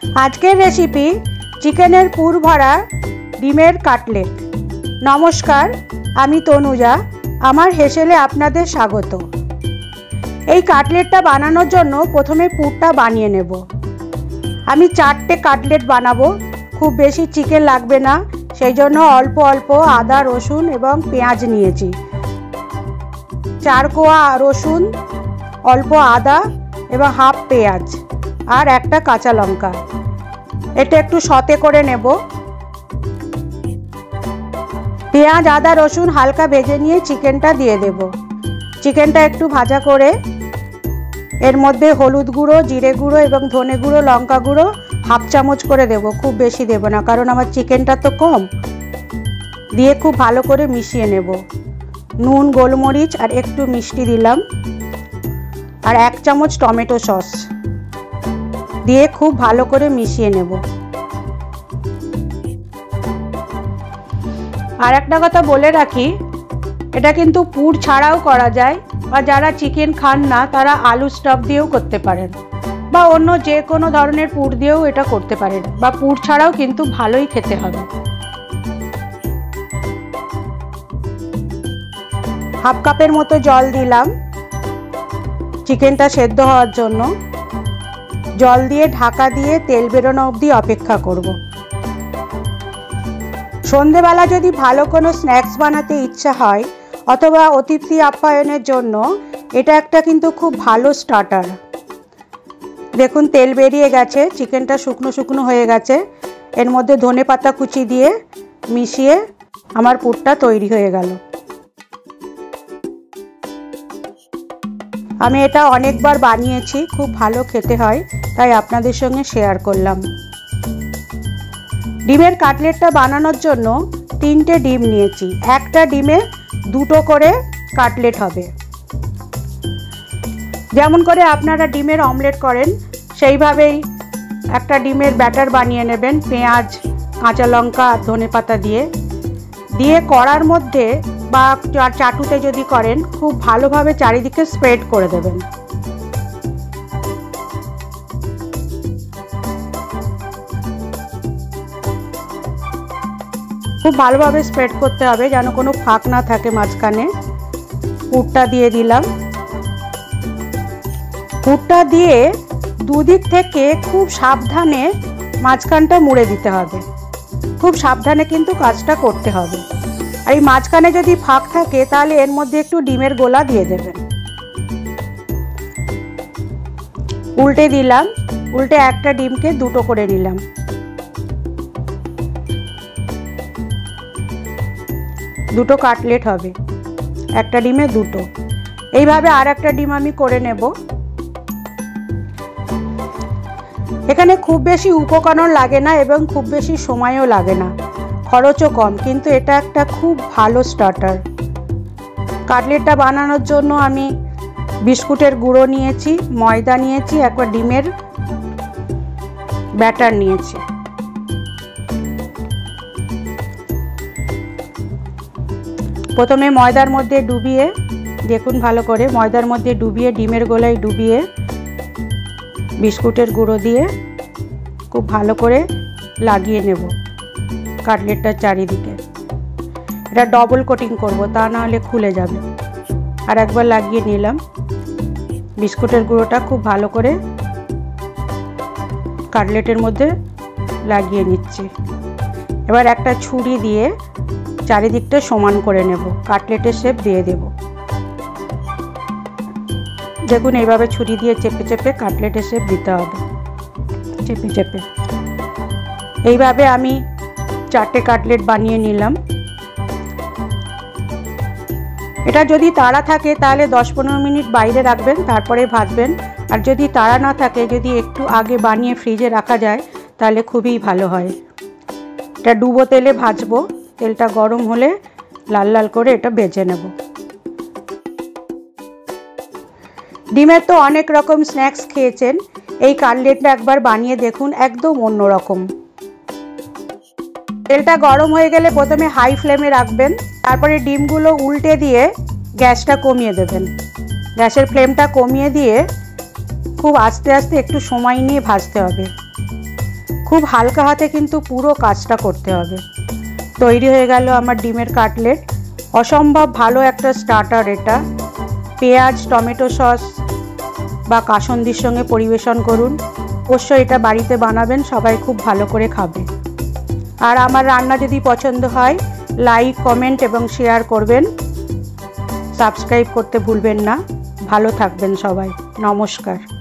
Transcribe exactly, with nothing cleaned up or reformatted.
আজকের রেসিপি চিকেনের পুর ভরা ডিমের কাটলেট। নমস্কার, আমি তনুজা। আমার হেসেলে আপনাদের স্বাগত। এই কাটলেটটা বানানোর জন্য প্রথমে পুরটা বানিয়ে নেব। আমি চারটে কাটলেট বানাবো, খুব বেশি চিকেন লাগবে না, সেই জন্য অল্প অল্প আদা, রসুন এবং পেঁয়াজ নিয়েছি। চার কোয়া রসুন, অল্প আদা এবং হাফ পেঁয়াজ আর একটা কাঁচা লঙ্কা। এটা একটু সতে করে নেব। পেঁয়াজ, আদা, রসুন হালকা ভেজে নিয়ে চিকেনটা দিয়ে দেব। চিকেনটা একটু ভাজা করে এর মধ্যে হলুদ গুঁড়ো, জিরে গুঁড়ো এবং ধনে গুঁড়ো, লঙ্কা গুঁড়ো হাফ চামচ করে দেব, খুব বেশি দেব না কারণ আমার চিকেনটা তো কম। দিয়ে খুব ভালো করে মিশিয়ে নেব। নুন, গোলমরিচ আর একটু মিষ্টি দিলাম আর এক চামচ টমেটো সস দিয়ে খুব ভালো করে মিশিয়ে নেব। আর একটা কথা বলে রাখি, এটা কিন্তু পুর ছাড়াও করা যায়, বা যারা চিকেন খান না তারা আলু স্টাফ দিয়েও করতে পারেন, বা অন্য যে কোনো ধরনের পুর দিয়েও এটা করতে পারেন, বা পুর ছাড়াও কিন্তু ভালোই খেতে হবে। হাফ কাপের মতো জল দিলাম চিকেনটা সেদ্ধ হওয়ার জন্য। জল দিয়ে ঢাকা দিয়ে তেল বেরোনো অবধি অপেক্ষা করব। সন্ধেবেলা যদি ভালো কোনো স্ন্যাক্স বানাতে ইচ্ছা হয় অথবা অতিথি আপ্যায়নের জন্য এটা একটা কিন্তু খুব ভালো স্টার্টার। দেখুন তেল বেরিয়ে গেছে, চিকেনটা শুকনো শুকনো হয়ে গেছে। এর মধ্যে ধনেপাতা কুচি দিয়ে মিশিয়ে আমার পুরটা তৈরি হয়ে গেল। আমি এটা অনেকবার বানিয়েছি, খুব ভালো খেতে হয়, তাই আপনাদের সঙ্গে শেয়ার করলাম। ডিমের কাটলেটটা বানানোর জন্য তিনটে ডিম নিয়েছি। একটা ডিমে দুটো করে কাটলেট হবে। যেমন করে আপনারা ডিমের অমলেট করেন সেইভাবেই একটা ডিমের ব্যাটার বানিয়ে নেবেন, পেঁয়াজ, কাঁচা লঙ্কা আর ধনেপাতা দিয়ে দিয়ে কড়ার মধ্যে বা চাটুতে যদি করেন খুব ভালোভাবে চারিদিকে স্প্রেড করে দেবেন। খুব ভালোভাবে স্প্রেড করতে হবে যেন কোনো ফাঁক না থাকে মাঝখানে। পুরটা দিয়ে দিলাম। পুরটা দিয়ে দুদিক থেকে খুব সাবধানে মাঝখানটা মুড়ে দিতে হবে। খুব সাবধানে কিন্তু কাজটা করতে হবে। আর এই মাঝখানে যদি ফাঁক থাকে তাহলে এর মধ্যে একটু ডিমের গোলা দিয়ে দেবেন। উল্টে দিলাম। উল্টে একটা ডিমকে দুটো করে নিলাম। দুটো কাটলেট হবে, একটা ডিমে দুটো। এইভাবে আর একটা ডিম আমি করে নেব। এখানে খুব বেশি উপকরণ লাগে না এবং খুব বেশি সময়ও লাগে না, খরচও কম, কিন্তু এটা একটা খুব ভালো স্টার্টার। কাটলেটটা বানানোর জন্য আমি বিস্কুটের গুঁড়ো নিয়েছি, ময়দা নিয়েছি, একবার ডিমের ব্যাটার নিয়েছি। প্রথমে ময়দার মধ্যে ডুবিয়ে, দেখুন ভালো করে ময়দার মধ্যে ডুবিয়ে ডিমের গোলায় ডুবিয়ে বিস্কুটের গুঁড়ো দিয়ে খুব ভালো করে লাগিয়ে নেব কাটলেটটার চারিদিকে। এটা ডবল কোটিং করব, তা না হলে খুলে যাবে। আর একবার লাগিয়ে নিলাম। বিস্কুটের গুঁড়োটা খুব ভালো করে কাটলেটের মধ্যে লাগিয়ে নিচ্ছি। এবার একটা ছুরি দিয়ে চারিদিকটা সমান করে নেব, কাটলেটের শেপ দিয়ে দেব। দেখুন এইভাবে ছুরি দিয়ে চেপে চেপে কাটলেটের শেপ দিতে হবে, চেপে চেপে। এইভাবে আমি চারটে কাটলেট বানিয়ে নিলাম। এটা যদি তাড়া থাকে তাহলে দশ পনেরো মিনিট বাইরে রাখবেন, তারপরে ভাজবেন। আর যদি তাড়া না থাকে, যদি একটু আগে বানিয়ে ফ্রিজে রাখা যায় তাহলে খুবই ভালো হয়। এটা ডুবো তেলে ভাজবো। তেলটা গরম হলে লাল লাল করে এটা ভেজে নেব। ডিমের তো অনেক রকম স্ন্যাক্স খেয়েছেন, এই কাটলেটটা একবার বানিয়ে দেখুন, একদম অন্যরকম। তেলটা গরম হয়ে গেলে প্রথমে হাই ফ্লেমে রাখবেন, তারপরে ডিমগুলো উল্টে দিয়ে গ্যাসটা কমিয়ে দেবেন। গ্যাসের ফ্লেমটা কমিয়ে দিয়ে খুব আস্তে আস্তে একটু সময় নিয়ে ভাজতে হবে। খুব হালকা হাতে কিন্তু পুরো কাজটা করতে হবে। তৈরি হয়ে গেল আমার ডিমের কাটলেট। অসম্ভব ভালো একটা স্টার্টার এটা। পেঁয়াজ, টমেটো সস বা কাসন্দির সঙ্গে পরিবেশন করুন। অবশ্যই এটা বাড়িতে বানাবেন, সবাই খুব ভালো করে খাবে। আর আমার রান্না যদি পছন্দ হয় লাইক, কমেন্ট এবং শেয়ার করবেন। সাবস্ক্রাইব করতে ভুলবেন না। ভালো থাকবেন সবাই। নমস্কার।